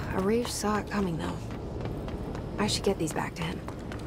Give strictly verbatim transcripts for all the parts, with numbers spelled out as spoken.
Arish saw it coming, though. I should get these back to him.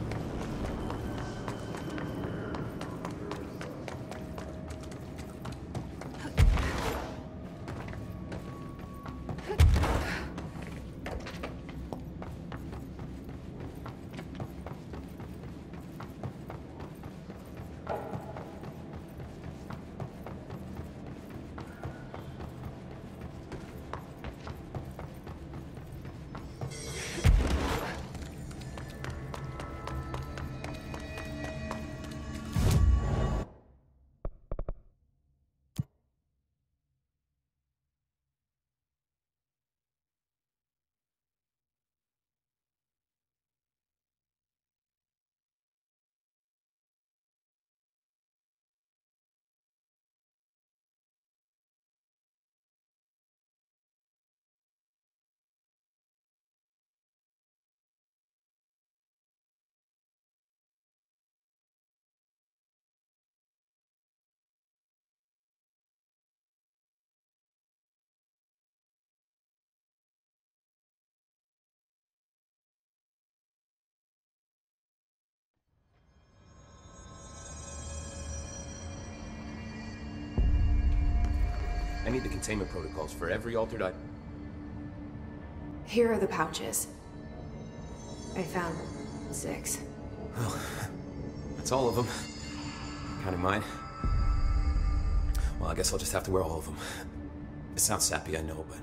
I need the containment protocols for every altered item. Here are the pouches. I found six. Well, that's all of them. Counting mine. Well, I guess I'll just have to wear all of them. It sounds sappy, I know, but...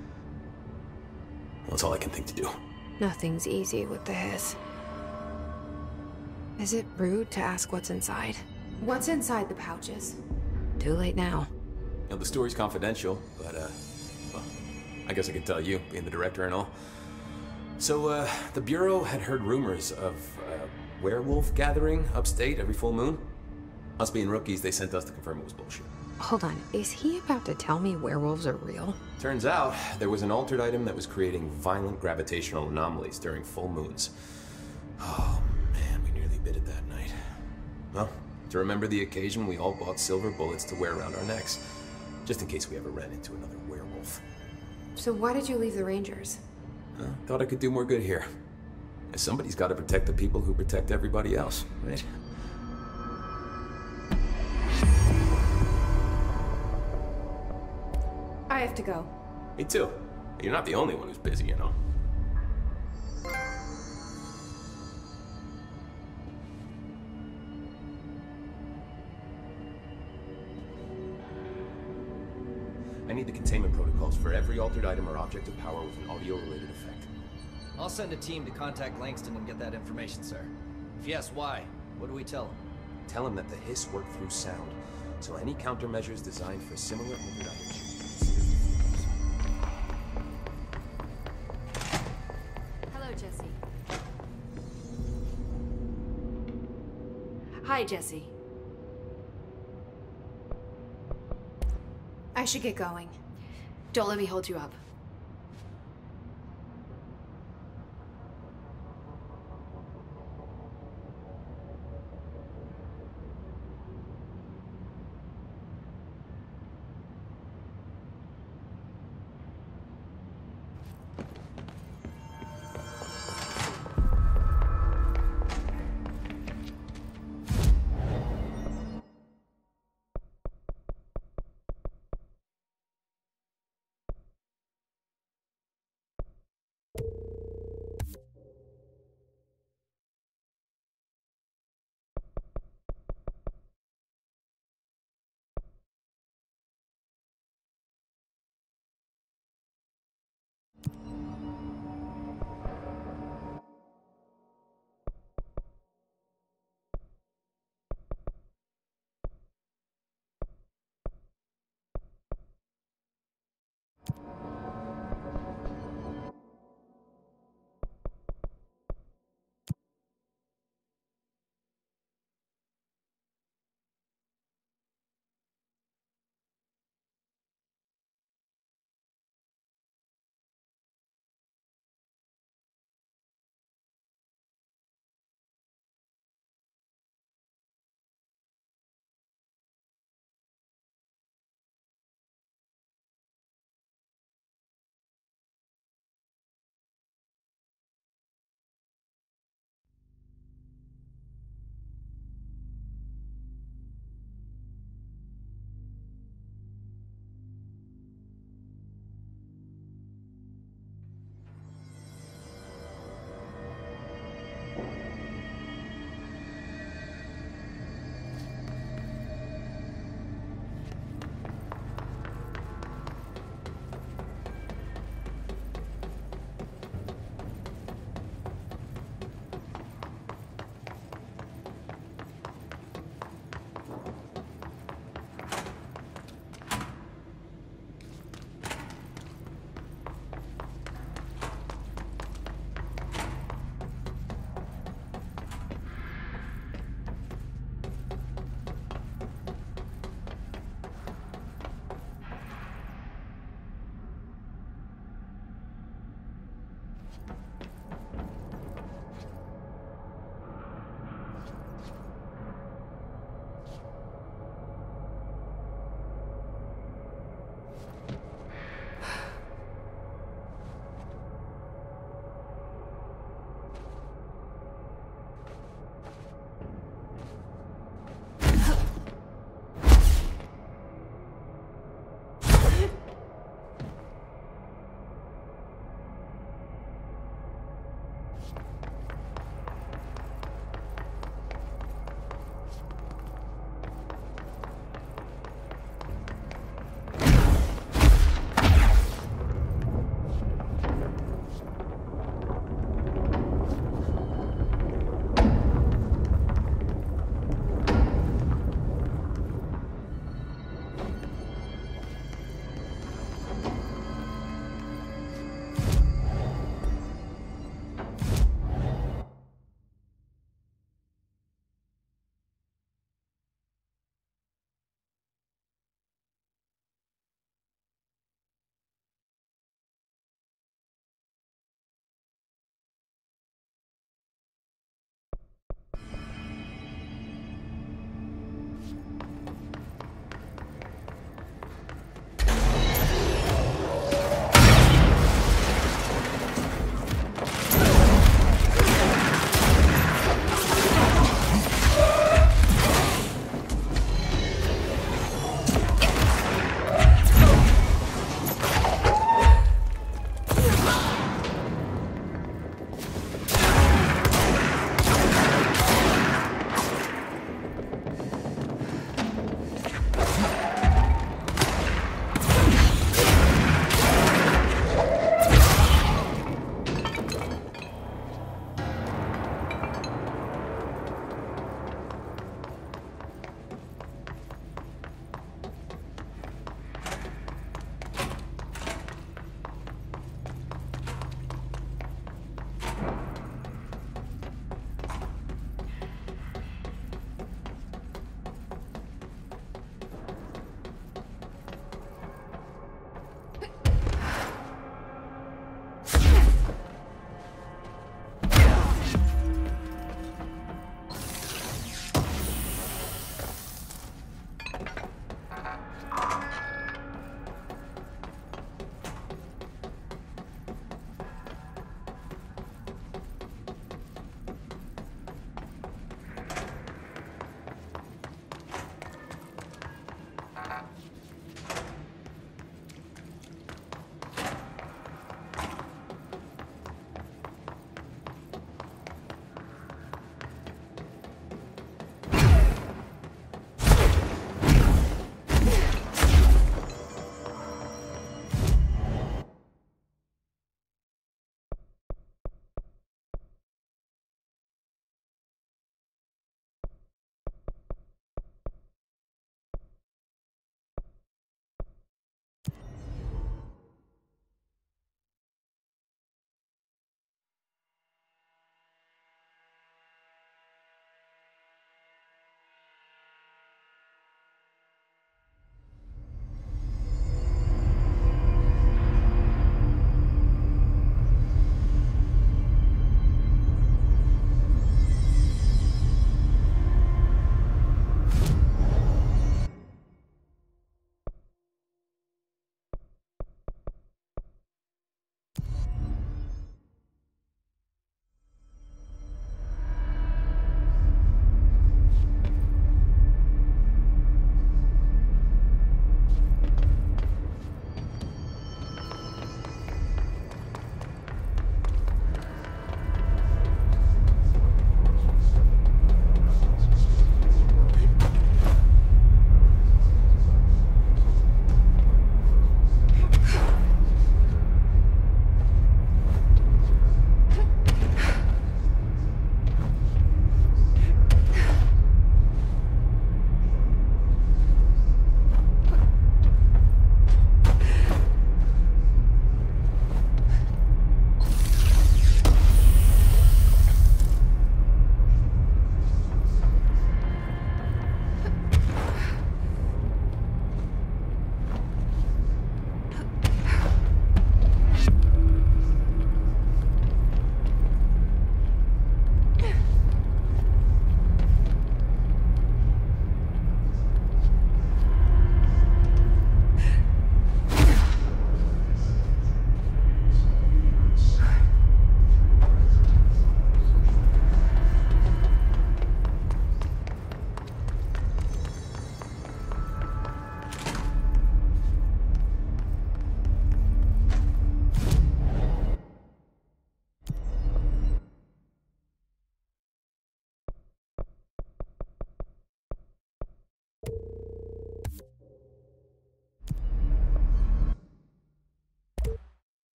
well, it's all I can think to do. Nothing's easy with the hiss. Is it rude to ask what's inside? What's inside the pouches? Too late now. You know, the story's confidential, but, uh, well, I guess I can tell you, being the director and all. So, uh, the Bureau had heard rumors of a werewolf gathering upstate every full moon. Us being rookies, they sent us to confirm it was bullshit. Hold on, is he about to tell me werewolves are real? Turns out, there was an altered item that was creating violent gravitational anomalies during full moons. Oh, man, we nearly bit it that night. Well, to remember the occasion, we all bought silver bullets to wear around our necks. Just in case we ever ran into another werewolf. So why did you leave the Rangers? Uh, thought I could do more good here. Somebody's got to protect the people who protect everybody else, right? I have to go. Me too. You're not the only one who's busy, you know. I need the containment protocols for every altered item or object of power with an audio-related effect. I'll send a team to contact Langston and get that information, sir. If yes, why? What do we tell him? Tell him that the hiss worked through sound, so any countermeasures designed for similar altered items should be considered. Hello, Jesse. Hi, Jesse. I should get going. Don't let me hold you up.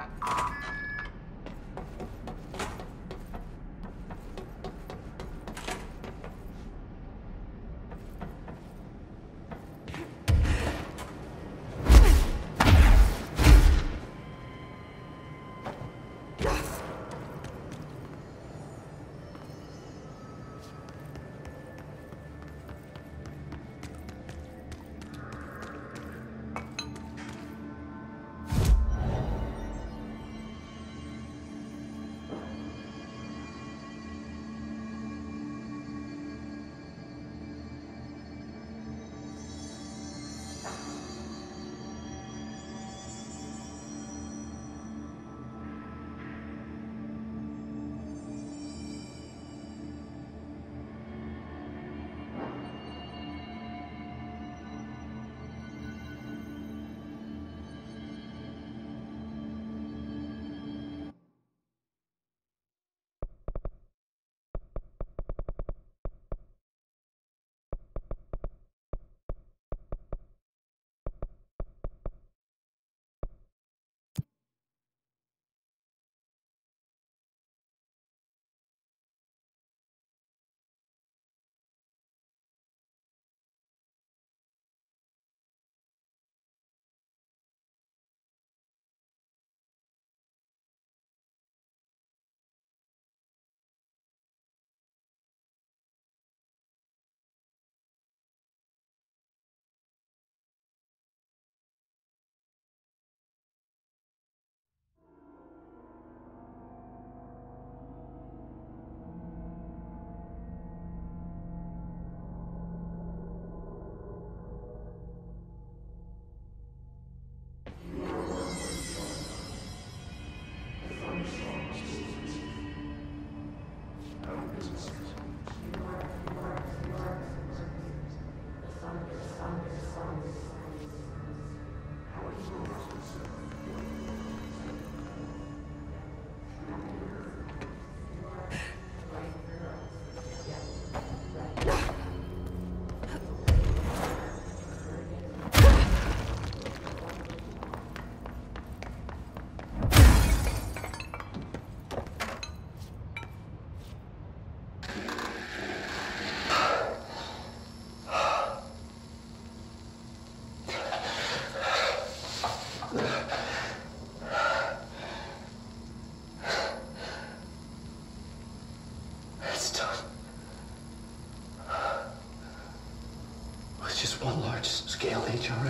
Scale H R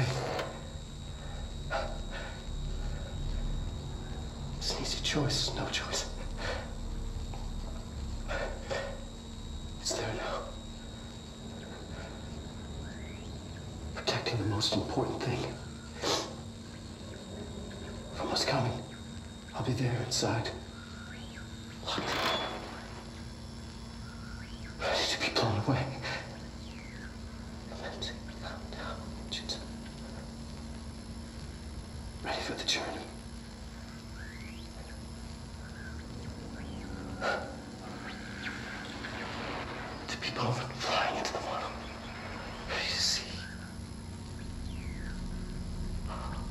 A. It's an easy choice, no choice. It's there now. Protecting the most important thing. From what's coming. I'll be there inside. Locked. Ready to be blown away. Ready for the journey. To be blown flying into the water. Ready to see.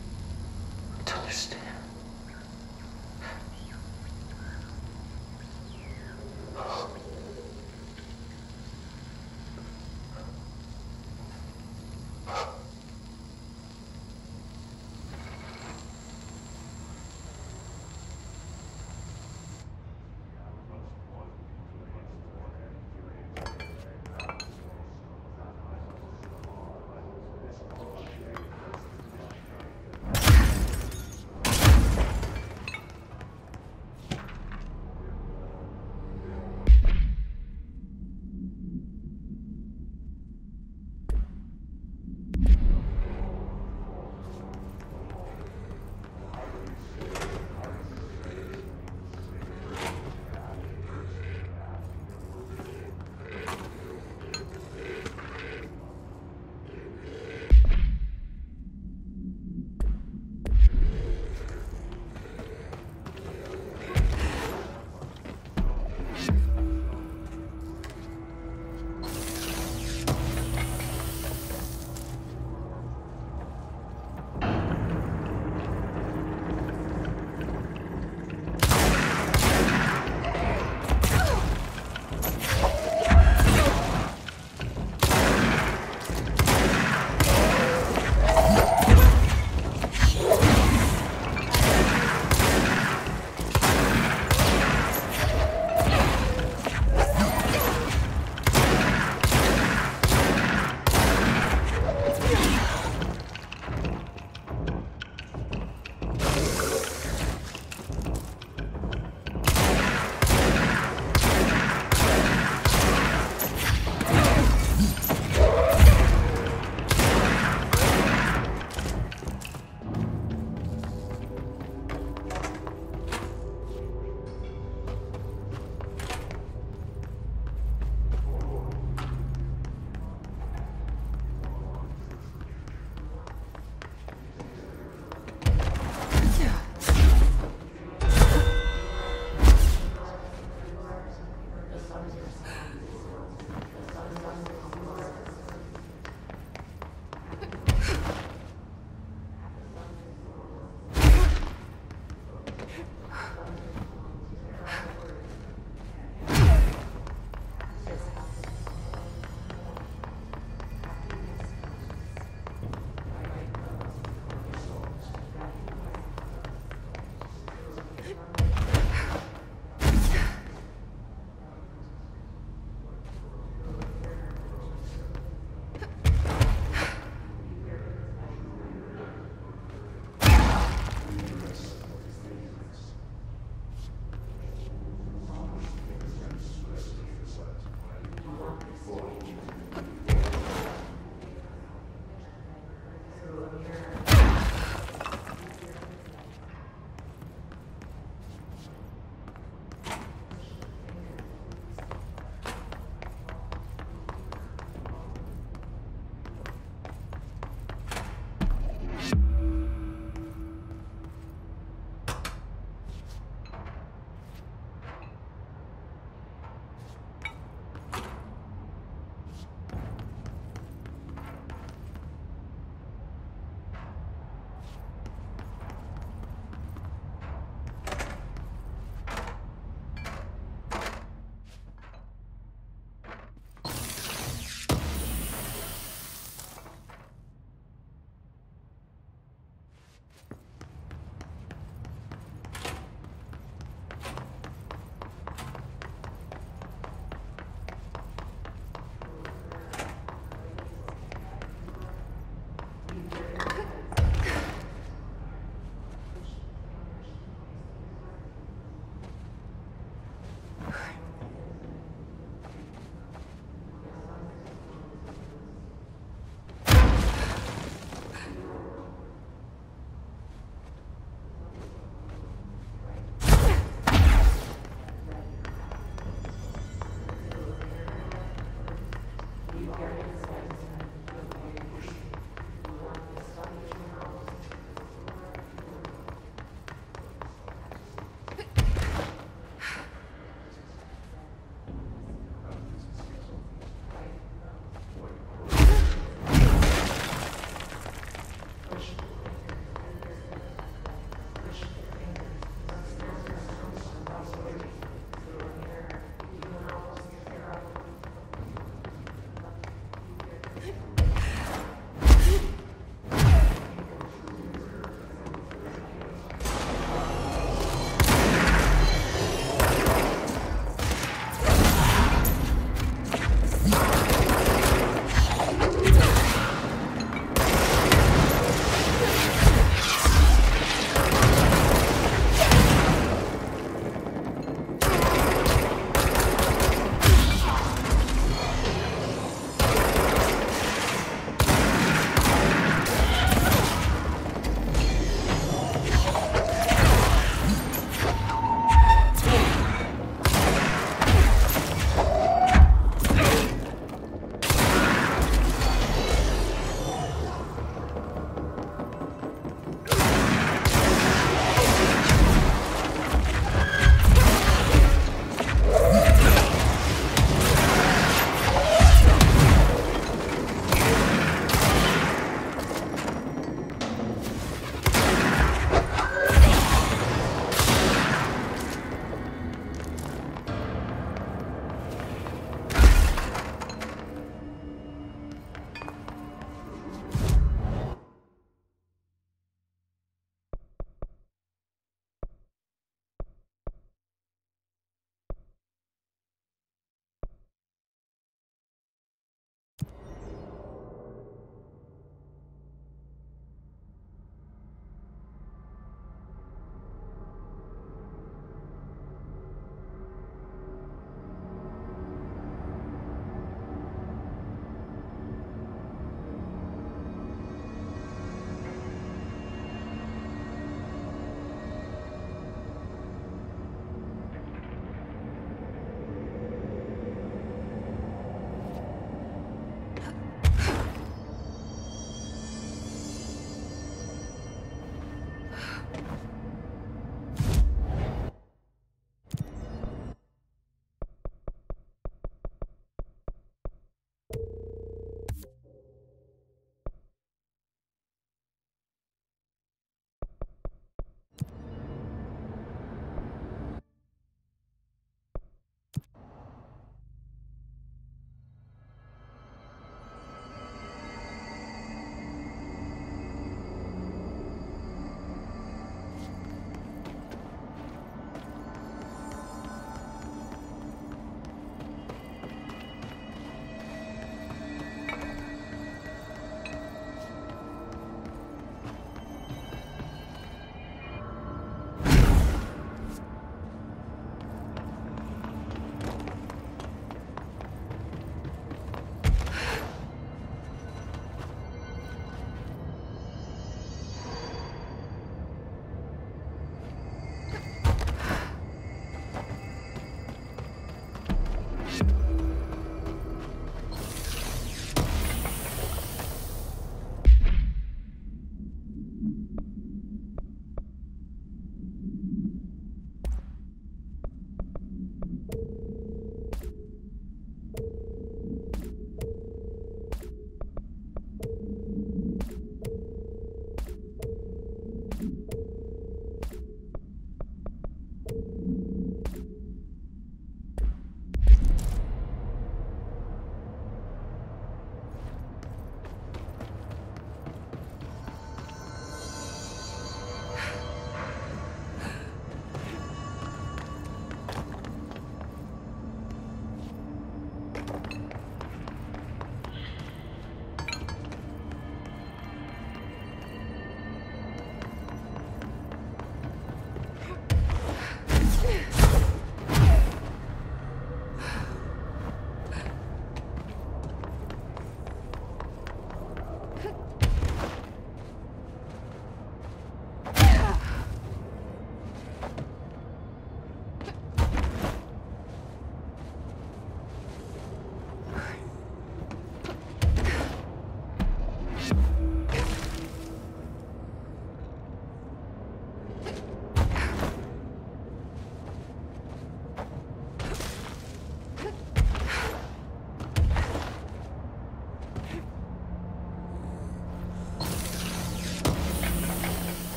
To understand.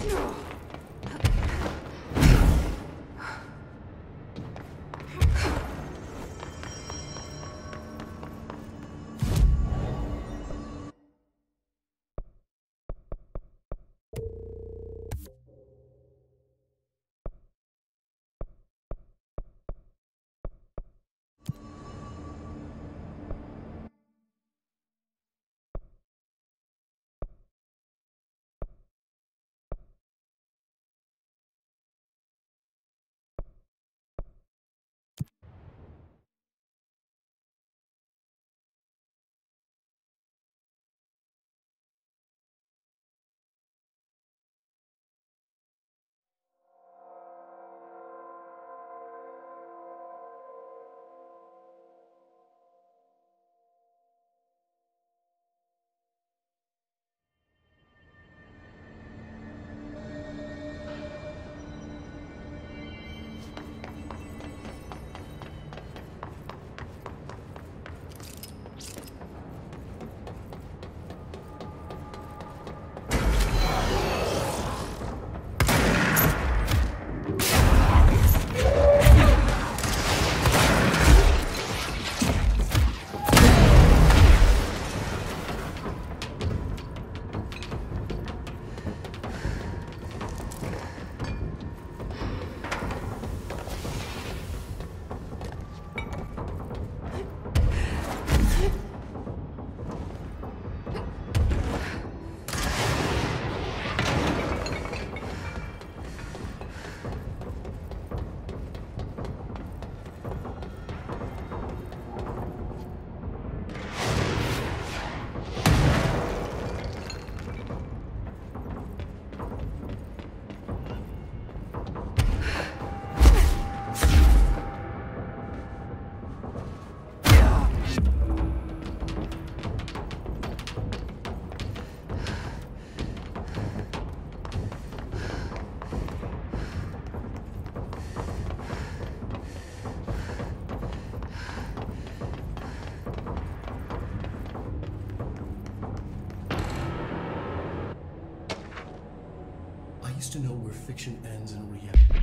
To know where fiction ends and reality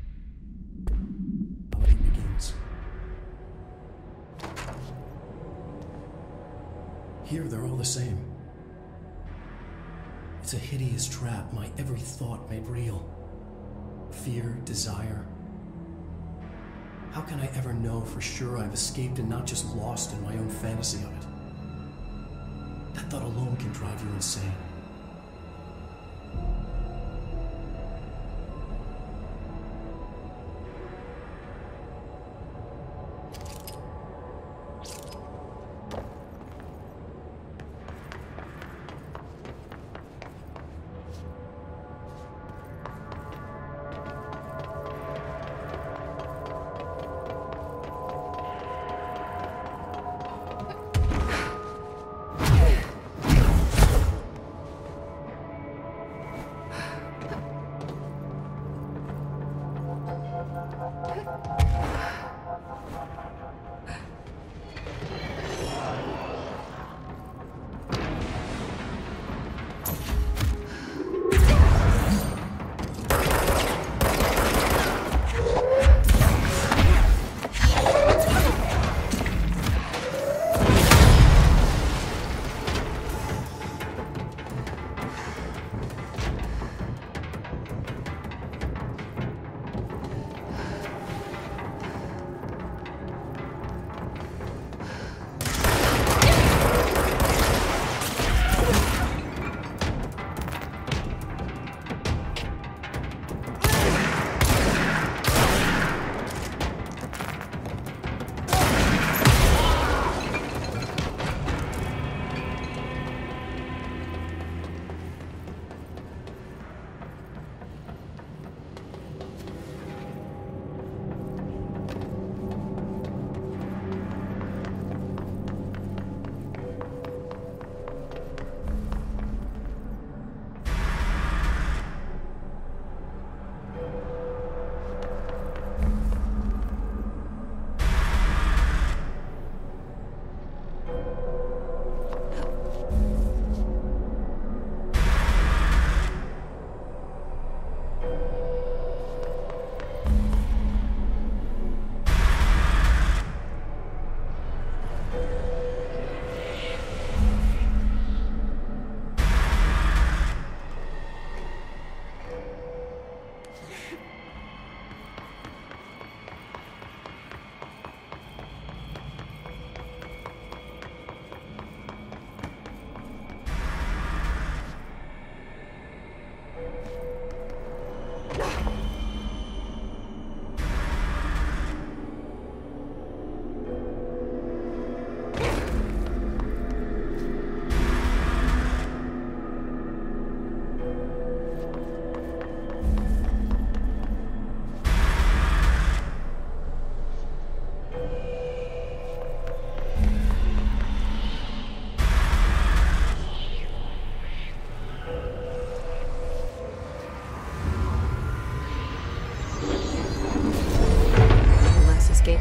begins. Here, they're all the same. It's a hideous trap, my every thought made real. Fear, desire. How can I ever know for sure I've escaped and not just lost in my own fantasy of it? That thought alone can drive you insane.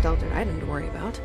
direct altered item to worry about.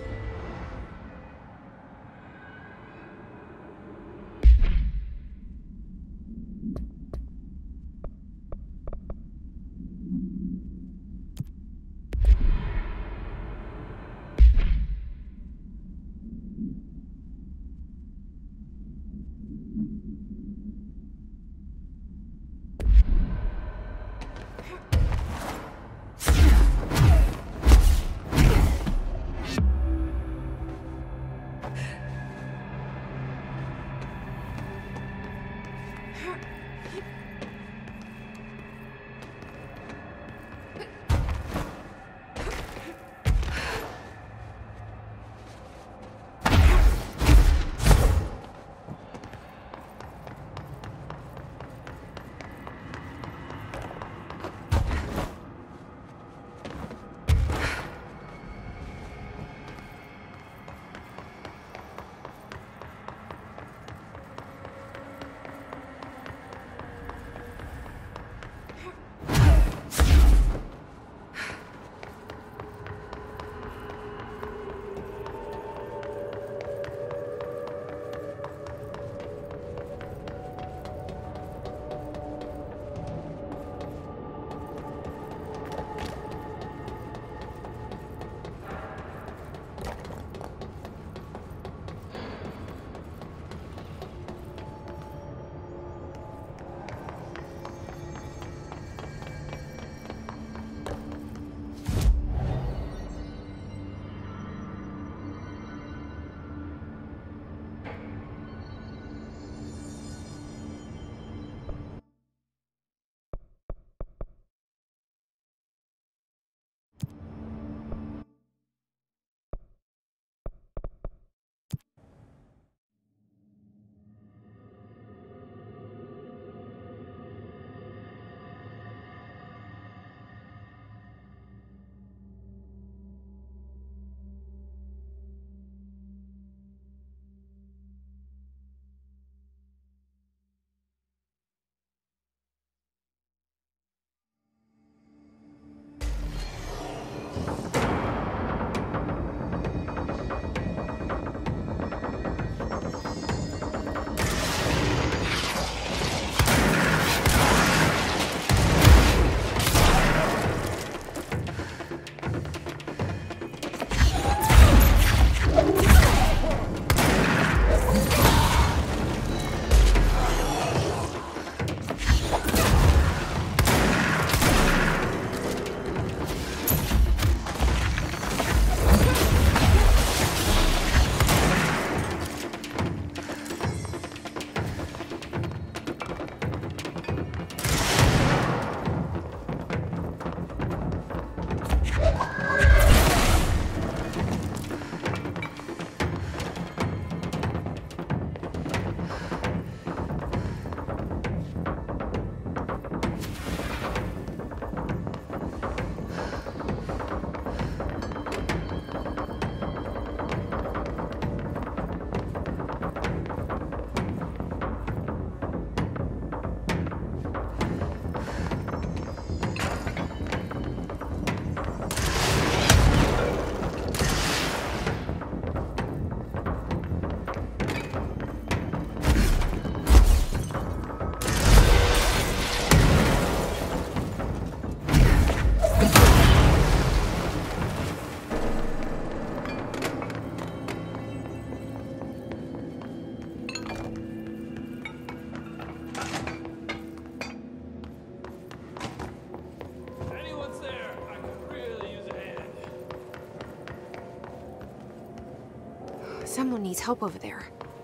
Someone needs help over there.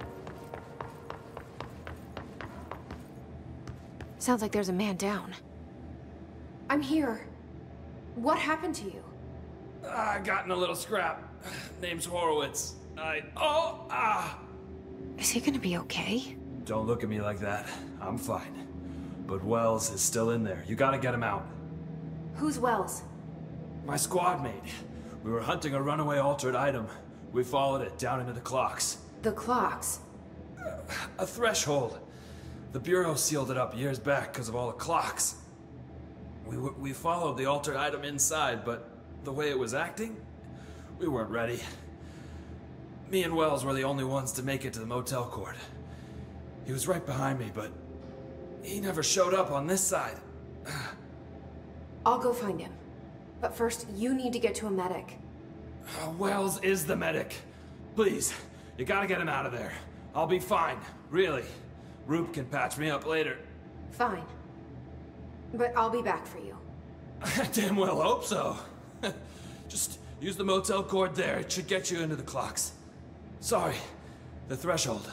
Sounds like there's a man down. I'm here. What happened to you? I got in a little scrap. Name's Horowitz. I... Oh! Ah! Is he gonna be okay? Don't look at me like that. I'm fine. But Wells is still in there. You gotta get him out. Who's Wells? My squad mate. We were hunting a runaway altered item. We followed it down into the clocks. The clocks? Uh, a threshold. The Bureau sealed it up years back because of all the clocks. We, we followed the altered item inside, but the way it was acting, We weren't ready. Me and Wells were the only ones to make it to the motel court. He was right behind me, but he never showed up on this side. I'll go find him. But first, you need to get to a medic. Uh, Wells is the medic. Please, you gotta get him out of there. I'll be fine, really. Rube can patch me up later. Fine. But I'll be back for you. I damn well hope so. Just use the motel cord there. It should get you into the clocks. Sorry, the threshold.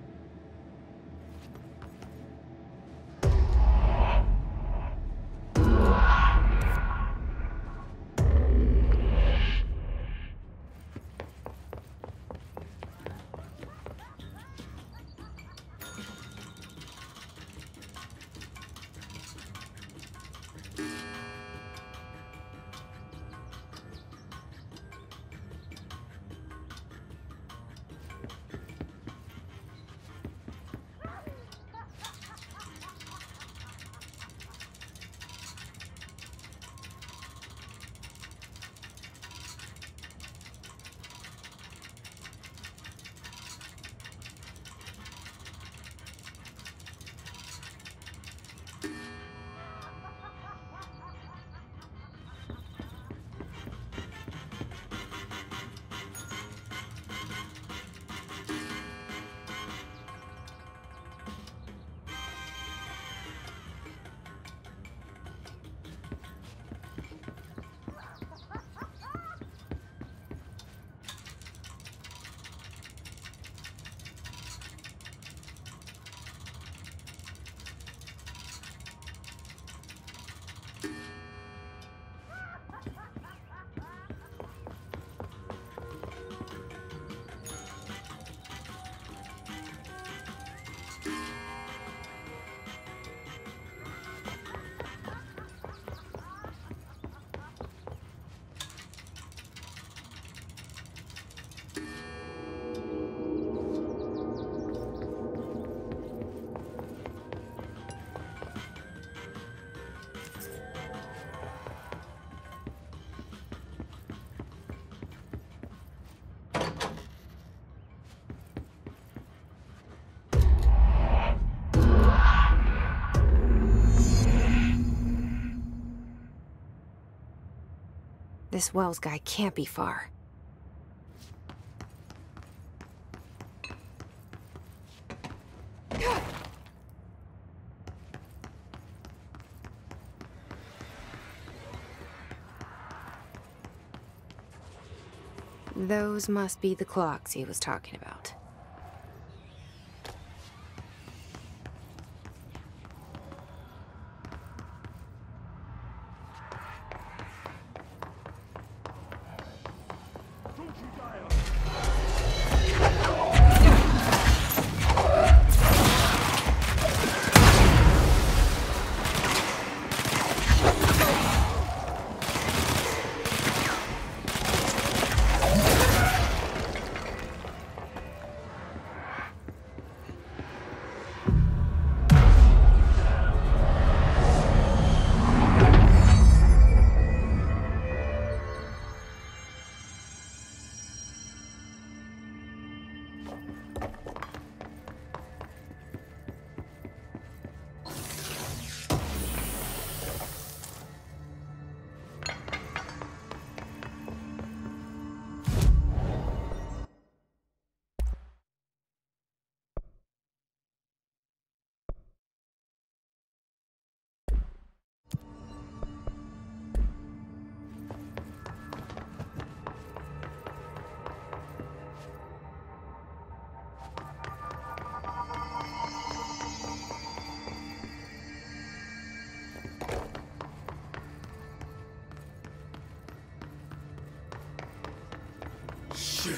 This Wells guy can't be far. Those must be the clocks he was talking about. Shit.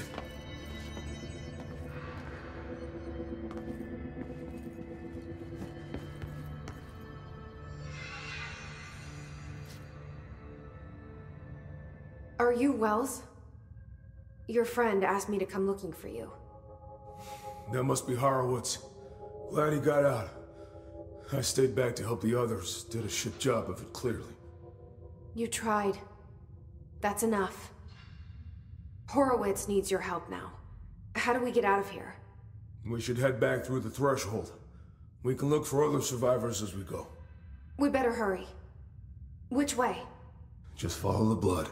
Are you Wells? Your friend asked me to come looking for you. That must be Horowitz. Glad he got out. I stayed back to help the others. Did a shit job of it, clearly. You tried. That's enough. Horowitz needs your help now. How do we get out of here? We should head back through the threshold. We can look for other survivors as we go. We better hurry. Which way? Just follow the blood.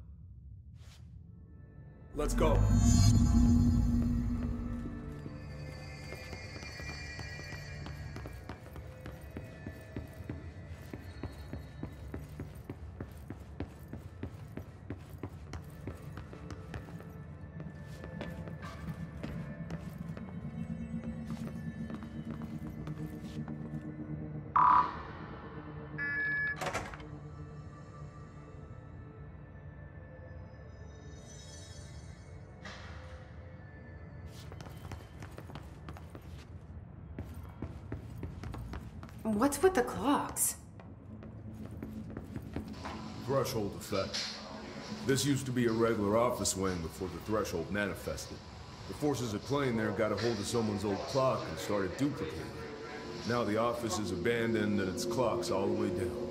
Let's go. What's with the clocks? Threshold effect. This used to be a regular office wing before the threshold manifested. The forces at play there got a hold of someone's old clock and started duplicating it. Now the office is abandoned and its clock's all the way down.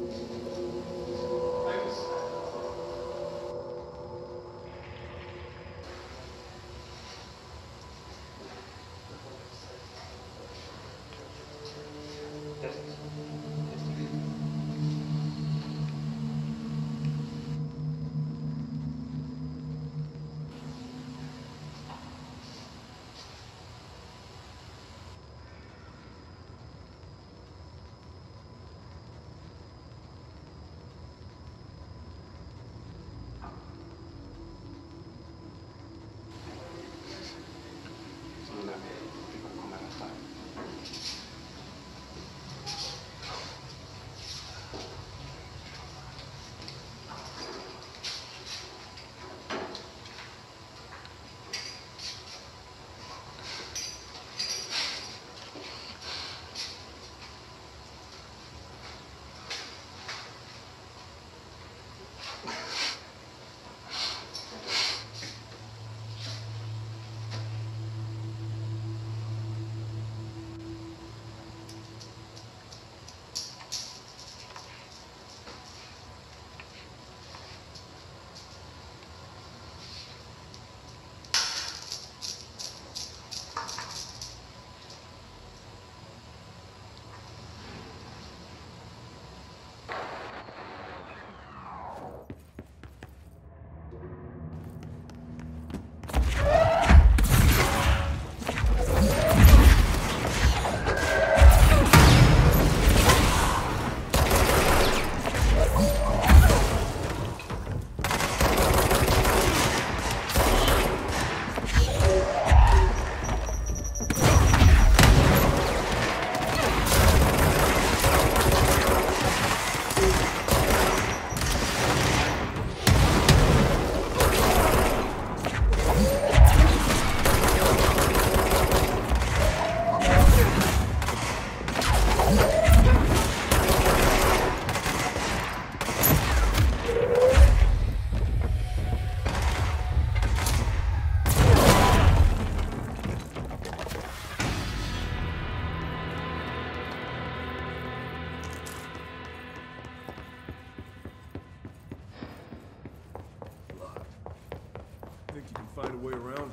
Find a way around?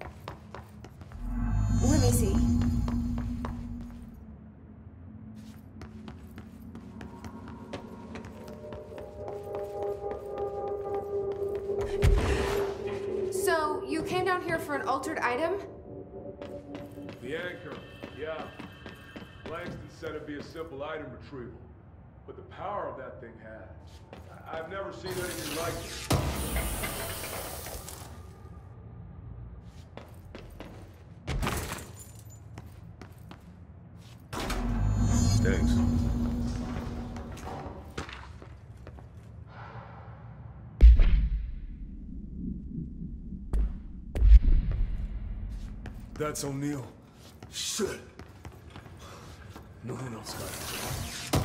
Let me see. So, you came down here for an altered item? The anchor, yeah. Langston said it'd be a simple item retrieval. But the power of that thing had. I I've never seen anything like it. Thanks. That's O'Neill. Shit. No one else got it.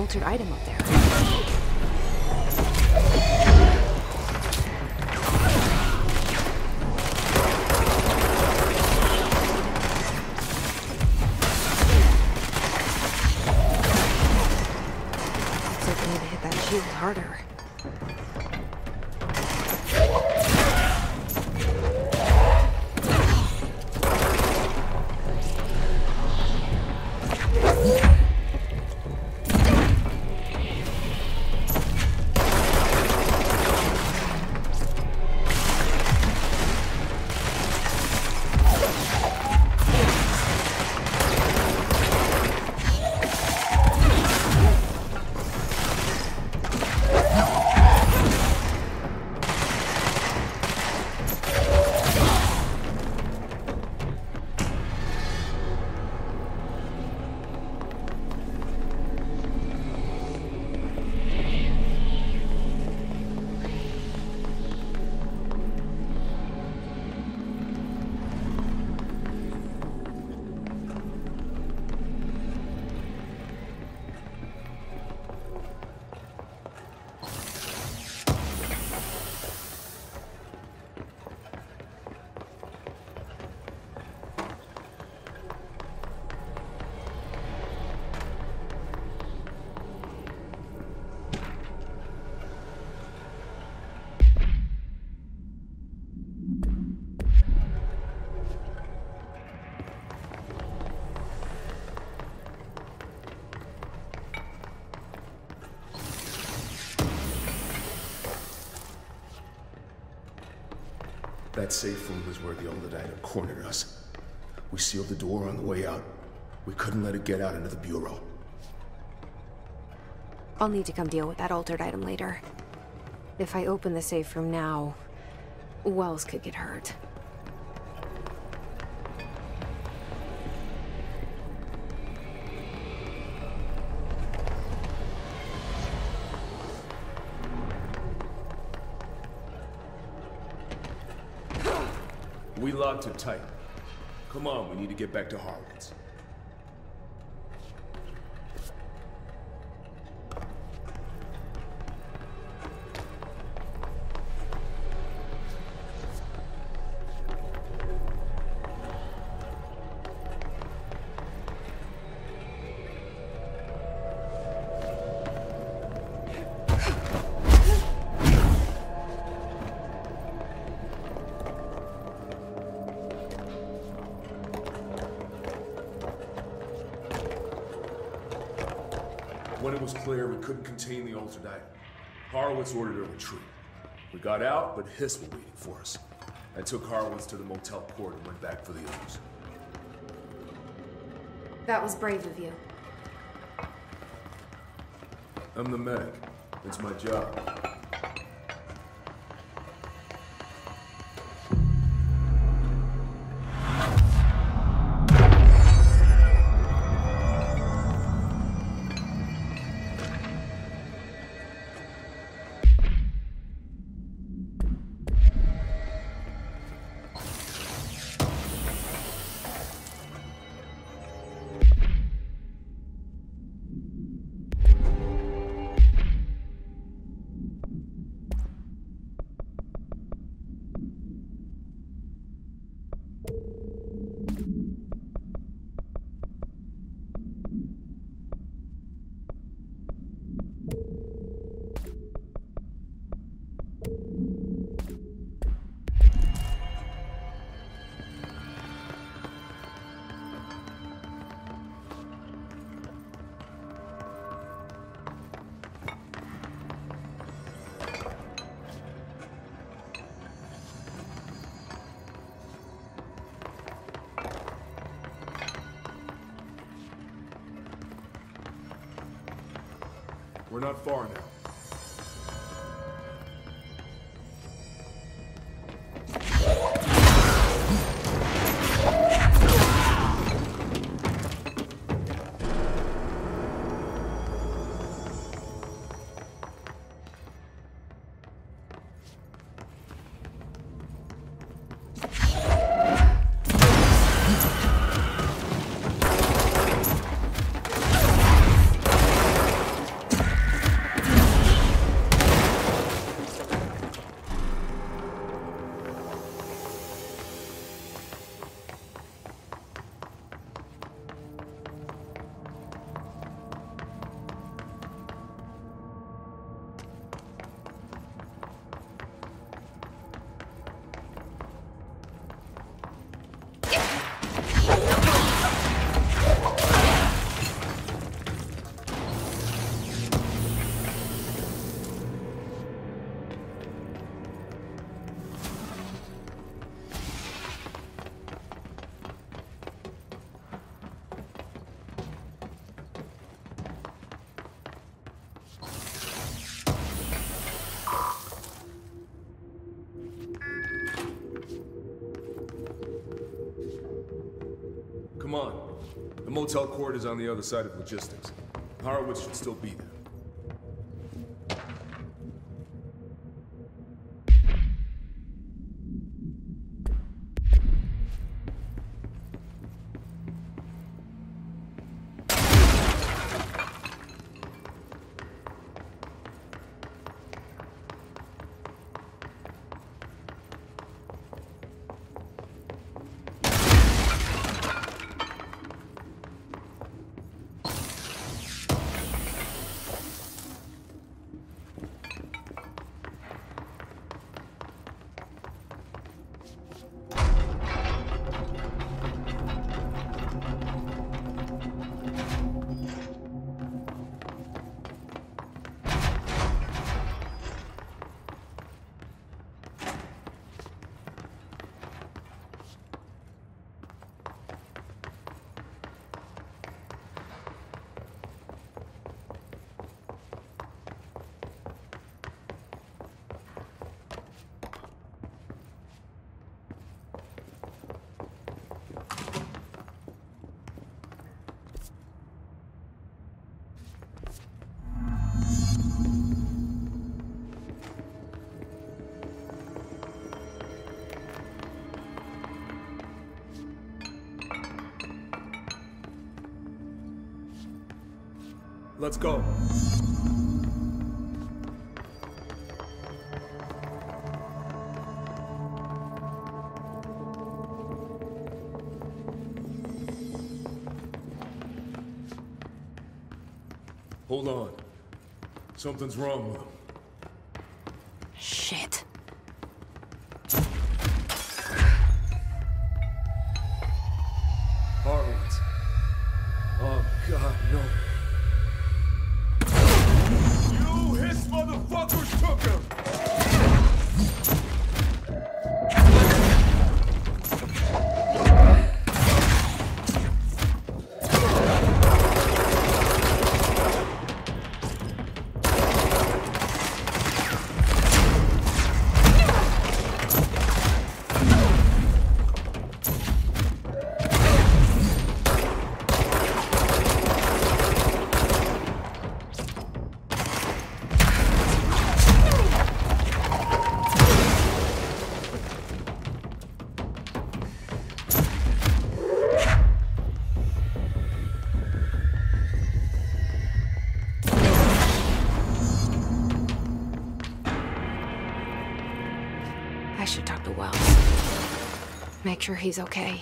altered item up there. Looks like we need to hit that shield harder. That safe room was where the altered item cornered us. We sealed the door on the way out. We couldn't let it get out into the Bureau. I'll need to come deal with that altered item later. If I open the safe room now, Wells could get hurt. We locked it tight. Come on, we need to get back to Harwood's. When it was clear we couldn't contain the altered item, Horowitz ordered a retreat. We got out, but Hiss were waiting for us. I took Horowitz to the motel court and went back for the others. That was brave of you. I'm the medic. It's my job. We're not far now. come on. The motel court is on the other side of logistics. Horowitz should still be there. Let's go. Hold on. Something's wrong with him. Shit. Horowitz. Oh, God, no. You his motherfuckers took him! I should talk to Wells. Make sure he's okay.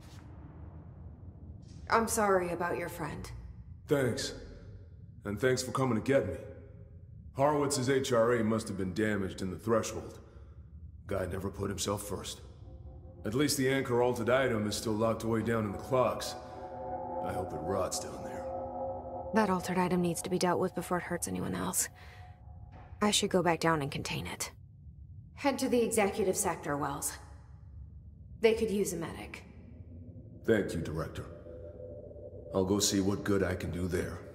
I'm sorry about your friend. Thanks. And thanks for coming to get me. Horowitz's H R A must have been damaged in the threshold. Guy never put himself first. At least the anchor altered item is still locked away down in the clocks. I hope it rots down there. That altered item needs to be dealt with before it hurts anyone else. I should go back down and contain it. Head to the executive sector, Wells. They could use a medic. Thank you, Director. I'll go see what good I can do there.